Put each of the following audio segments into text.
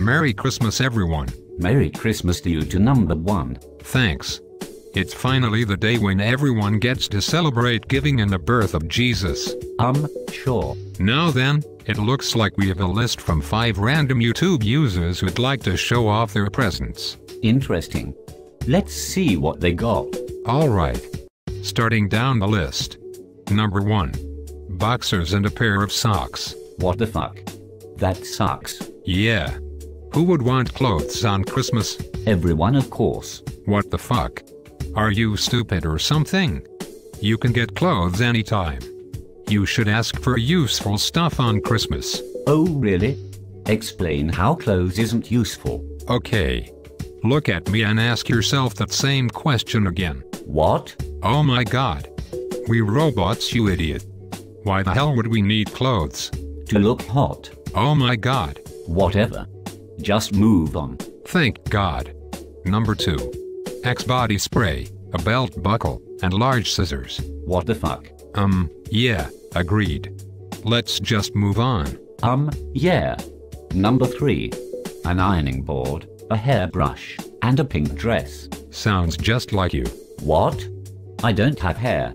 Merry Christmas, everyone. Merry Christmas to you to number 1. Thanks. It's finally the day when everyone gets to celebrate giving and the birth of Jesus. Sure. Now then, it looks like we have a list from 5 random YouTube users who'd like to show off their presents. Interesting. Let's see what they got. Alright. Starting down the list. Number 1. Boxers and a pair of socks. What the fuck? That sucks. Yeah. Who would want clothes on Christmas? Everyone, of course. What the fuck? Are you stupid or something? You can get clothes anytime. You should ask for useful stuff on Christmas. Oh really? Explain how clothes isn't useful. Okay. Look at me and ask yourself that same question again. What? Oh my god. We robots, you idiot. Why the hell would we need clothes? To look hot. Oh my god. Whatever. Just move on. Thank God. Number 2. Axe body spray, a belt buckle, and large scissors. What the fuck? Yeah, agreed. Let's just move on. Yeah. Number 3. An ironing board, a hairbrush, and a pink dress. Sounds just like you. What? I don't have hair.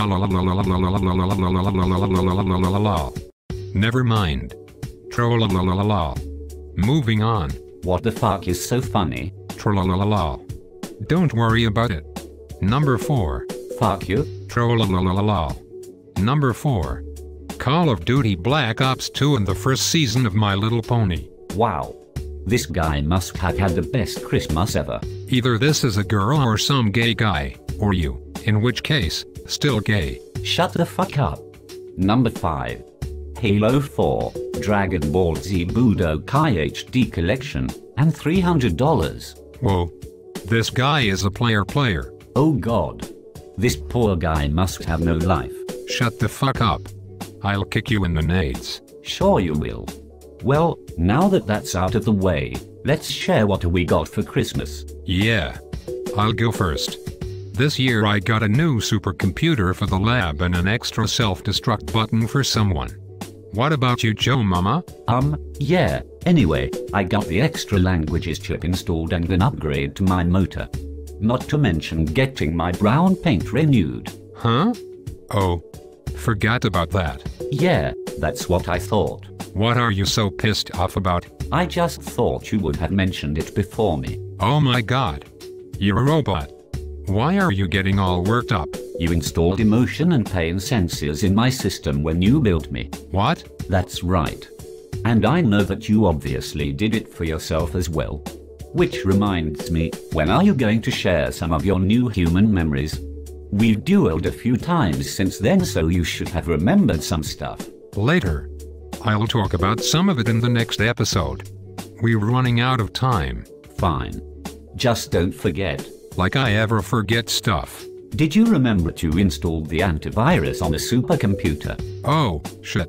Never mind. Trollalalalala. Moving on. What the fuck is so funny? Trollalalalala. Don't worry about it. Number 4. Fuck you. Trollalalalala. Number 4. Call of Duty Black Ops 2 and the first season of My Little Pony. Wow. This guy must have had the best Christmas ever. Either this is a girl or some gay guy, or you, in which case, still gay. Shut the fuck up. Number 5. Halo 4, Dragon Ball Z Budokai HD Collection, and $300. Whoa. This guy is a player. Oh god. This poor guy must have no life. Shut the fuck up. I'll kick you in the nades. Sure you will. Well, now that that's out of the way, let's share what we got for Christmas. Yeah. I'll go first. This year I got a new supercomputer for the lab and an extra self-destruct button for someone. What about you, Joe Mama? Yeah. Anyway, I got the extra languages chip installed and an upgrade to my motor. Not to mention getting my brown paint renewed. Huh? Oh. Forgot about that. Yeah, that's what I thought. What are you so pissed off about? I just thought you would have mentioned it before me. Oh my god. You're a robot. Why are you getting all worked up? You installed emotion and pain sensors in my system when you built me. What? That's right. And I know that you obviously did it for yourself as well. Which reminds me, when are you going to share some of your new human memories? We've dueled a few times since then, so you should have remembered some stuff. Later. I'll talk about some of it in the next episode. We're running out of time. Fine. Just don't forget. Like I ever forget stuff. Did you remember to install the antivirus on a supercomputer? Oh, shit.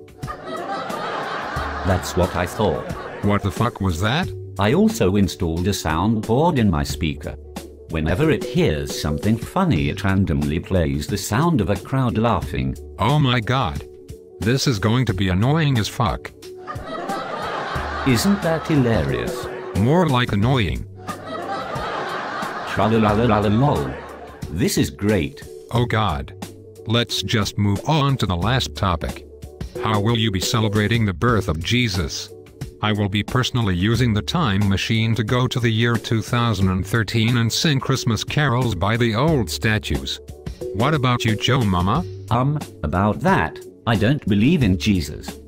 That's what I thought. What the fuck was that? I also installed a soundboard in my speaker. Whenever it hears something funny, it randomly plays the sound of a crowd laughing. Oh my god. This is going to be annoying as fuck. Isn't that hilarious? More like annoying. Tra-la-la-la-la-lol. This is great. Oh god. Let's just move on to the last topic. How will you be celebrating the birth of Jesus? I will be personally using the time machine to go to the year 2013 and sing Christmas carols by the old statues. What about you, Joe Mama? About that, I don't believe in Jesus.